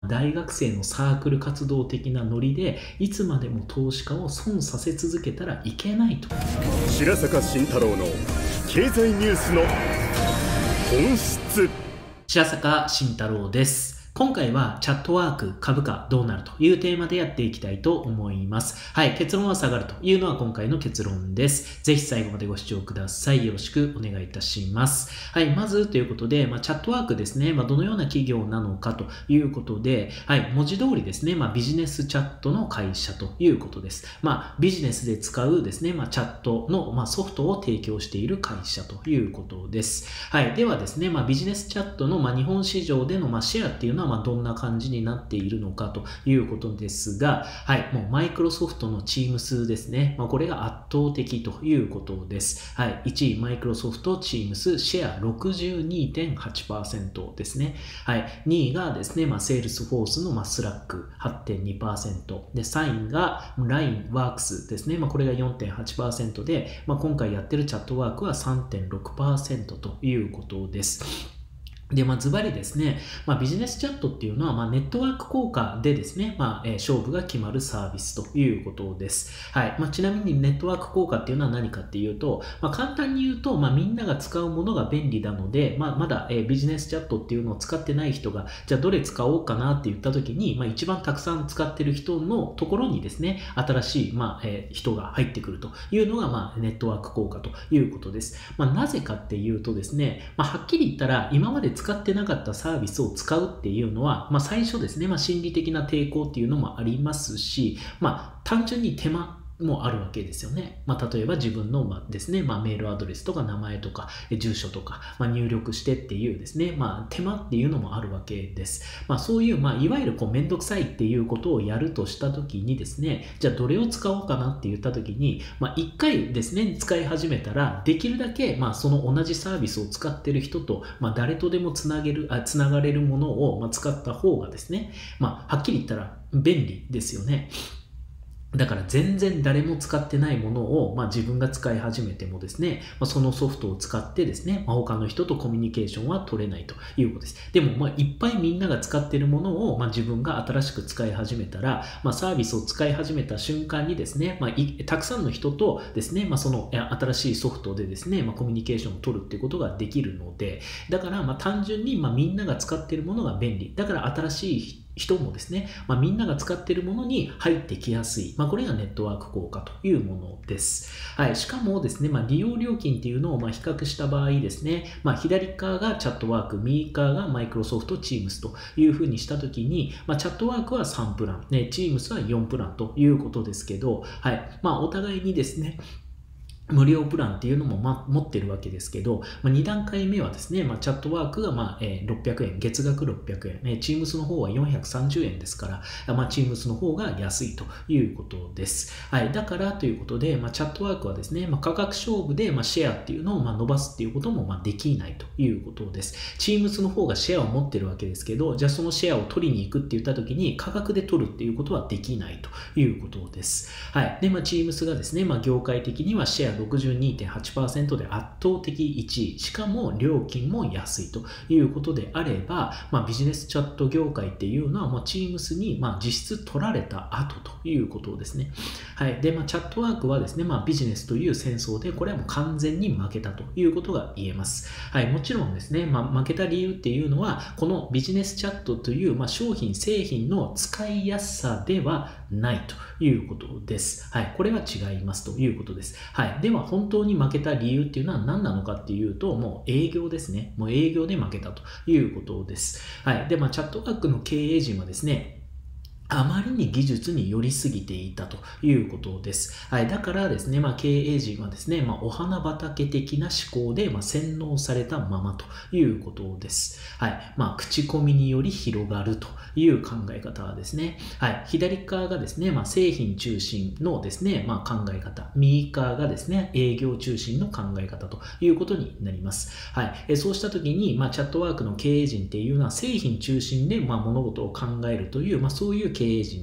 大学生のサークル活動的なノリでいつまでも投資家を損させ続けたらいけないと。 白坂慎太郎の経済ニュースの本質。 白坂慎太郎です。今回はチャットワーク株価どうなるというテーマでやっていきたいと思います。はい、結論は下がるというのは今回の結論です。ぜひ最後までご視聴ください。よろしくお願いいたします。はい、まずということで、チャットワークですね、どのような企業なのかということで、はい、文字通りですね、ビジネスチャットの会社ということです。ビジネスで使うですね、チャットの、ソフトを提供している会社ということです。はい、ではですね、ビジネスチャットの、日本市場での、シェアっていうのはどんな感じになっているのかということですが、はい、もうマイクロソフトの Teams ですね。これが圧倒的ということです。はい、1位マイクロソフト Teams シェア 62.8% ですね。はい、2位がですね、セールスフォースのスラック 8.2% で、3位が LINE ワークスですね。これが 4.8% で、今回やってるチャットワークは 3.6% ということです。で、ズバリですね、ビジネスチャットっていうのは、ネットワーク効果でですね、勝負が決まるサービスということです。はい。ちなみにネットワーク効果っていうのは何かっていうと、簡単に言うと、みんなが使うものが便利なので、まだ、ビジネスチャットっていうのを使ってない人が、じゃあどれ使おうかなって言った時に、一番たくさん使ってる人のところにですね、新しい、人が入ってくるというのが、ネットワーク効果ということです。なぜかっていうとですね、はっきり言ったら、今まで使ってなかったサービスを使うっていうのは、最初ですね、心理的な抵抗っていうのもありますし、単純に手間もあるわけですよね。例えば自分のですね、メールアドレスとか名前とか住所とか、入力してっていうですね、手間っていうのもあるわけです。そういう、いわゆるめんどくさいっていうことをやるとしたときにですね、じゃあどれを使おうかなって言ったときに、一回ですね、使い始めたら、できるだけ、その同じサービスを使ってる人と、誰とでもつながれるものを、使った方がですね、はっきり言ったら便利ですよね。だから全然誰も使ってないものを、自分が使い始めてもですね、そのソフトを使ってですね、他の人とコミュニケーションは取れないということです。でも、いっぱいみんなが使っているものを、自分が新しく使い始めたら、サービスを使い始めた瞬間にですね、たくさんの人とですね、その新しいソフトでですね、コミュニケーションを取るっていうことができるので、だから、単純に、みんなが使っているものが便利。だから新しい人もですね、みんなが使っているものに入ってきやすい。これがネットワーク効果というものです。はい。しかもですね、利用料金っていうのを比較した場合ですね、左側がチャットワーク、右側がマイクロソフト Teams というふうにしたときに、チャットワークは3プラン、Teams は4プランということですけど、はい。お互いにですね、無料プランっていうのも持ってるわけですけど、2段階目はですね、チャットワークが600円、月額600円、Teams の方は430円ですから、Teams の方が安いということです。はい。だからということで、チャットワークはですね、価格勝負でシェアっていうのを伸ばすっていうこともできないということです。Teams の方がシェアを持ってるわけですけど、じゃあそのシェアを取りに行くって言った時に価格で取るっていうことはできないということです。はい。で、Teams がですね、業界的にはシェア62.8% で圧倒的1位。しかも料金も安いということであれば、ビジネスチャット業界っていうのはもう Teams に実質取られた後ということですね。はい。で、チャットワークはですね、ビジネスという戦争で、これはもう完全に負けたということが言えます。はい。もちろんですね、負けた理由っていうのは、このビジネスチャットという商品、製品の使いやすさではないということです。はい。これは違いますということです。はい。では本当に負けた理由っていうのは何なのかっていうと、もう営業ですね。もう営業で負けたということです。はい。で、チャットワークの経営陣はですね、あまりに技術に寄りすぎていたということです。はい。だからですね、経営陣はですね、お花畑的な思考で、洗脳されたままということです。はい。口コミにより広がるという考え方ですね。はい。左側がですね、製品中心のですね、考え方。右側がですね、営業中心の考え方ということになります。はい。そうしたときに、チャットワークの経営陣っていうのは製品中心で、物事を考えるという、そういう経営陣だった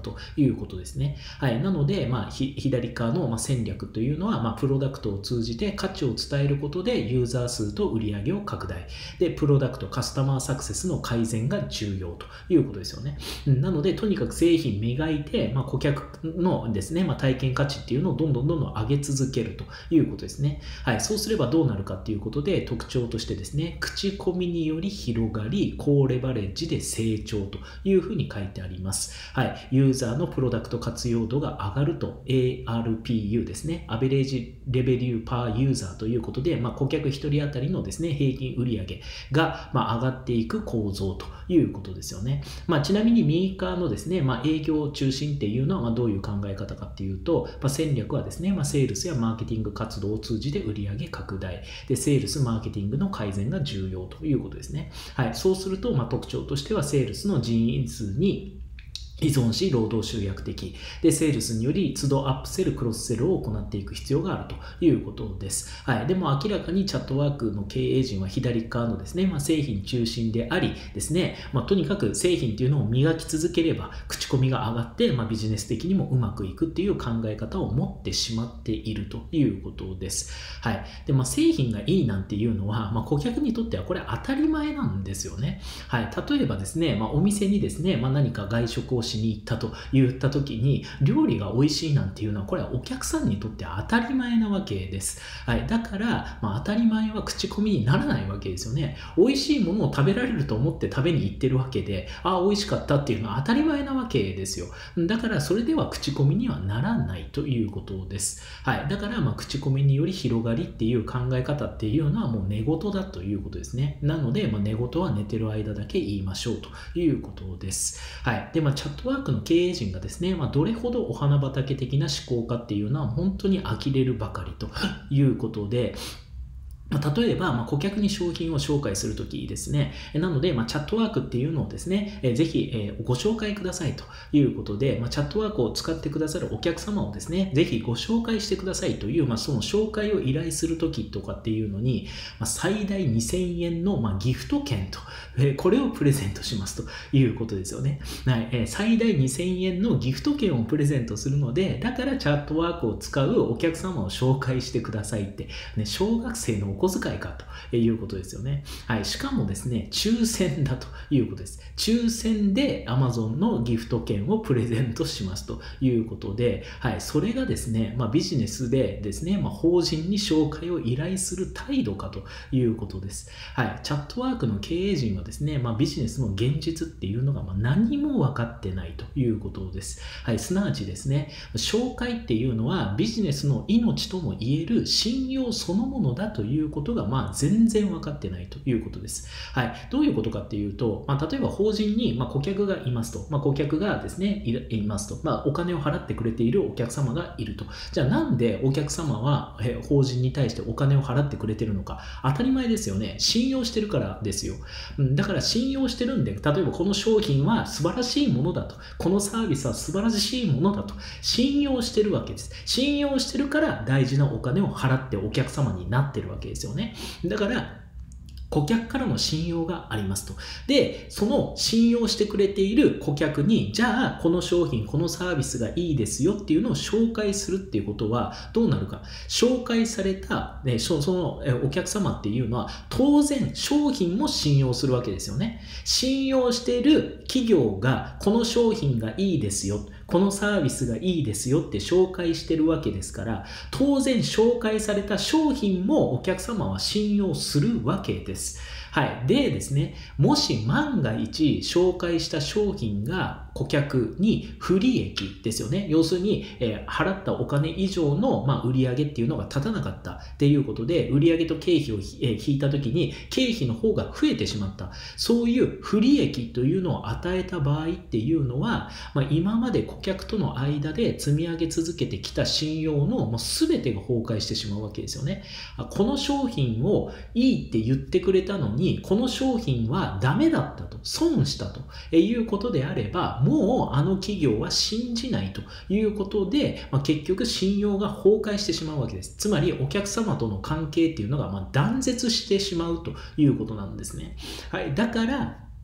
ということですね。はい。なので、左側の戦略というのは、プロダクトを通じて価値を伝えることでユーザー数と売り上げを拡大。で、プロダクト、カスタマーサクセスの改善が重要ということですよね。なので、とにかく製品磨いて、顧客のですね、体験価値っていうのをどんどん上げ続けるということですね。はい。そうすればどうなるかっていうことで、特徴としてですね、口コミにより広がり、高レバレッジで成長というふうに書いてあります。はい。ユーザーのプロダクト活用度が上がると、ARPU ですね、アベレージレベリューパーユーザーということで、顧客1人当たりのですね、平均売上が上がっていく構造ということですよね。ちなみに右側のですね、営業中心っていうのはどういう考え方かっていうと、戦略はですね、セールスやマーケティング活動を通じて売上拡大で、セールスマーケティングの改善が重要ということですね。はい。そうすると、特徴としてはセールスの人員数に依存し、労働集約的で、セールスにより都度アップセル、クロスセルを行っていく必要があるということです。はい。でも明らかにチャットワークの経営陣は左側のですね、製品中心でありですね、とにかく製品っていうのを磨き続ければ、口コミが上がって、ビジネス的にもうまくいくっていう考え方を持ってしまっているということです。はい。で、製品がいいなんていうのは、顧客にとってはこれ当たり前なんですよね。はい。例えばですね、お店にですね、何か外食をしに行ったと言った時に、料理が美味しいなんていうのは、これはお客さんにとって当たり前なわけです。はい。だから、当たり前は口コミにならないわけですよね。美味しいものを食べられると思って食べに行ってるわけで、美味しかったっていうのは当たり前なわけですよ。だから、それでは口コミにはならないということです。はい。だから、口コミにより広がりっていう考え方っていうのはもう寝言だということですね。なので、寝言は寝てる間だけ言いましょうということです。はい。で、チャットワークの経営陣がですね、どれほどお花畑的な思考かっていうのは本当に呆れるばかりということで、例えば、顧客に商品を紹介するときですね。なので、チャットワークっていうのをですね、ぜひ、ご紹介くださいということで、チャットワークを使ってくださるお客様をですね、ぜひご紹介してくださいという、その紹介を依頼するときとかっていうのに、最大2000円の、ギフト券と、これをプレゼントしますということですよね。はい。最大2000円のギフト券をプレゼントするので、だからチャットワークを使うお客様を紹介してくださいって、小学生のお小遣いかということですよね。はい。しかもですね、抽選だということです。抽選で Amazon のギフト券をプレゼントしますということで、はい。それがですね、ビジネスでですね、法人に紹介を依頼する態度かということです。はい。チャットワークの経営陣はですね、ビジネスの現実っていうのが何も分かってないということです。はい。すなわちですね、紹介っていうのはビジネスの命とも言える信用そのものだということが全然分かってないということです。はい。どういうことかっていうと、例えば法人に顧客がいますと、顧客がですね、いますと、お金を払ってくれているお客様がいると。じゃあなんでお客様は法人に対してお金を払ってくれてるのか。当たり前ですよね。信用してるからですよ。だから信用してるんで、例えばこの商品は素晴らしいものだと。このサービスは素晴らしいものだと。信用してるわけです。信用してるから大事なお金を払ってお客様になってるわけですよね。だから顧客からの信用がありますと。で、その信用してくれている顧客に、じゃあこの商品、このサービスがいいですよっていうのを紹介するっていうことはどうなるか。紹介された、そのお客様っていうのは当然商品も信用するわけですよね。信用している企業がこの商品がいいですよ。このサービスがいいですよって紹介してるわけですから、当然紹介された商品もお客様は信用するわけです。はい。でですね、もし万が一紹介した商品が顧客に不利益ですよね。要するに、払ったお金以上の、売上っていうのが立たなかったっていうことで、売上と経費を引いたときに経費の方が増えてしまった。そういう不利益というのを与えた場合っていうのは、今まで顧客との間で積み上げ続けてきた信用の全てが崩壊してしまうわけですよね。この商品をいいって言ってくれたのに、この商品はダメだったと、損したということであれば、もうあの企業は信じないということで、結局信用が崩壊してしまうわけです。つまりお客様との関係っていうのが断絶してしまうということなんですね。はい。だから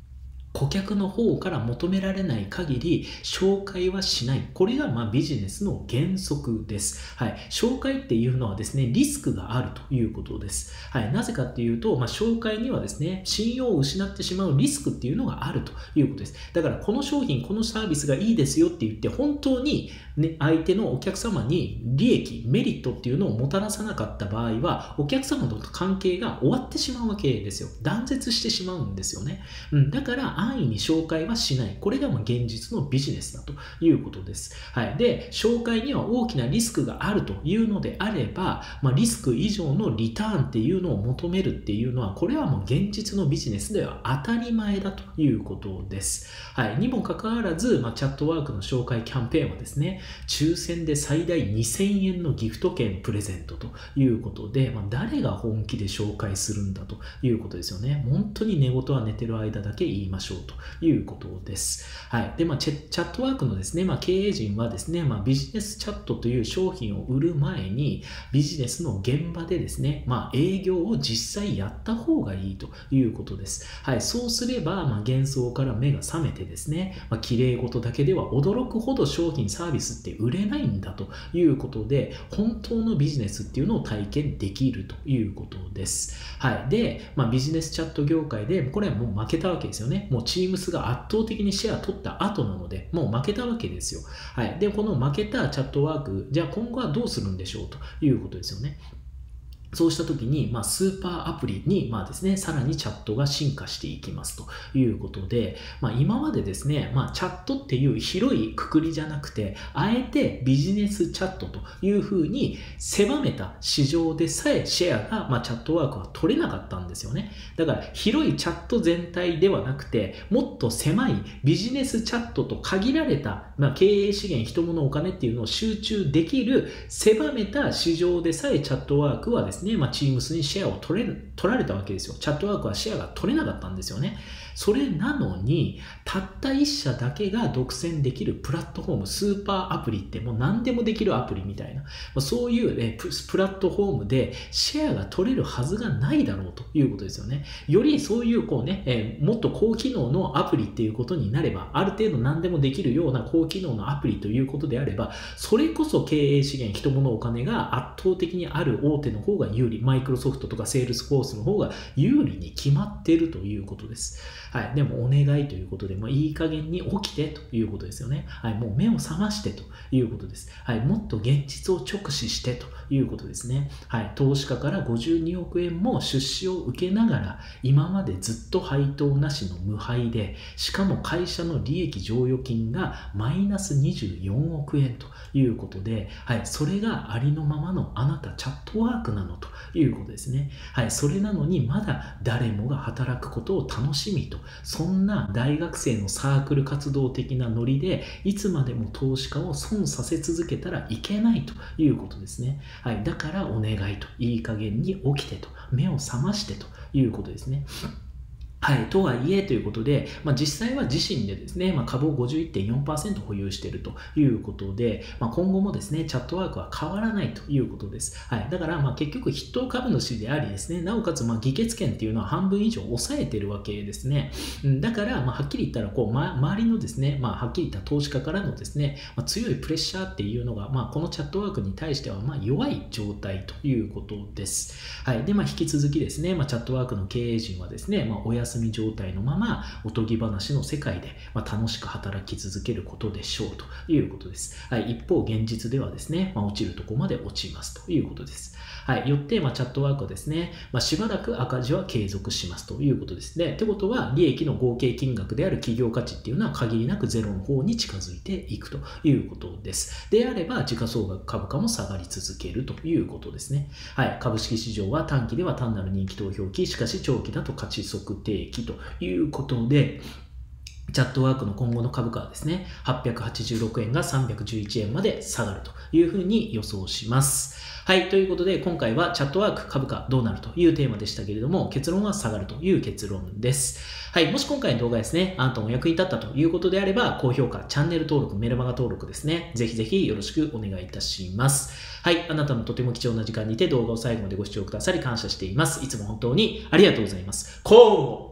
顧客の方から求められない限り紹介はしない。これがビジネスの原則です。はい。紹介っていうのはですね、リスクがあるということです。はい。なぜかっていうと、紹介にはですね、信用を失ってしまうリスクっていうのがあるということです。だからこの商品、このサービスがいいですよって言って、本当にね、相手のお客様に利益、メリットっていうのをもたらさなかった場合は、お客様との関係が終わってしまうわけですよ。断絶してしまうんですよね。だから安易に紹介はしない。これが現実のビジネスだということです。はい。で、紹介には大きなリスクがあるというのであれば、リスク以上のリターンっていうのを求めるっていうのは、これはもう現実のビジネスでは当たり前だということです。はい。にもかかわらず、チャットワークの紹介キャンペーンはですね、抽選で最大2000円のギフト券プレゼントということで、誰が本気で紹介するんだということですよね。本当に寝言は寝てる間だけ言いましょうということです。はい。で、チャットワークのですね、経営陣はですね、ビジネスチャットという商品を売る前に、ビジネスの現場でですね、営業を実際やった方がいいということです。はい。そうすれば、幻想から目が覚めてですね、綺麗事だけでは驚くほど商品サービスって売れないんだということで、本当のビジネスっていうのを体験できるということです。はい。で、ビジネスチャット業界で、これはもう負けたわけですよね。もうTeamsが圧倒的にシェア取った後なので、もう負けたわけですよ。はい。で、この負けたチャットワーク、じゃあ今後はどうするんでしょうということですよね。そうしたときに、スーパーアプリに、ですね、さらにチャットが進化していきますということで、今までですね、チャットっていう広いくくりじゃなくて、あえてビジネスチャットというふうに狭めた市場でさえシェアが、チャットワークは取れなかったんですよね。だから、広いチャット全体ではなくて、もっと狭いビジネスチャットと限られた、経営資源、人物、お金っていうのを集中できる狭めた市場でさえチャットワークはですね、Teams にシェアを取られたわけですよ。チャットワークはシェアが取れなかったんですよね。それなのに、たった一社だけが独占できるプラットフォーム、スーパーアプリってもう何でもできるアプリみたいな、そういう、プラットフォームでシェアが取れるはずがないだろうということですよね。よりそういうもっと高機能のアプリっていうことになれば、ある程度何でもできるような高機能のアプリということであれば、それこそ経営資源、人物、お金が圧倒的にある大手の方が有利、マイクロソフトとかセールスフォースの方が有利に決まっているということです。はい。でもお願いということで、いい加減に起きてということですよね。はい。もう目を覚ましてということです。はい。もっと現実を直視してということですね。はい。投資家から52億円も出資を受けながら、今までずっと配当なしの無配で、しかも会社の利益剰余金がマイナス24億円ということで、はい。それがありのままのあなたチャットワークなのということですね。はい。それなのにまだ誰もが働くことを楽しみと、そんな大学生のサークル活動的なノリでいつまでも投資家を損させ続けたらいけないということですね。はい。だからお願いと、いい加減に起きてと、目を覚ましてということですね。はい。とはいえということで、実際は自身でですね、株を 51.4% 保有しているということで、今後もですね、チャットワークは変わらないということです。はい。だから結局筆頭株主でありですね、なおかつ議決権っていうのは半分以上抑えているわけですね。だからはっきり言ったら周りのですね、はっきり言った投資家からのですね、強いプレッシャーっていうのが、このチャットワークに対しては弱い状態ということです。はい。で、引き続きですね、チャットワークの経営陣はですね、お休み状態のままおとぎ話の世界で楽しく働き続けることでしょうということです。はい、一方現実ではですね、落ちるところまで落ちますということです。はい、よってチャットワークはですね、しばらく赤字は継続しますということですね。ってことは利益の合計金額である企業価値っていうのは限りなくゼロの方に近づいていくということです。であれば時価総額株価も下がり続けるということですね。はい、株式市場は短期では単なる人気投票期、しかし長期だと価値測定期ということで、チャットワークの今後の株価はですね、886円が311円まで下がるというふうに予想します。はい。ということで、今回はチャットワーク株価どうなるというテーマでしたけれども、結論は下がるという結論です。はい。もし今回の動画ですね、あなたのお役に立ったということであれば、高評価、チャンネル登録、メルマガ登録ですね、ぜひぜひよろしくお願いいたします。はい。あなたのとても貴重な時間にて動画を最後までご視聴くださり感謝しています。いつも本当にありがとうございます。こう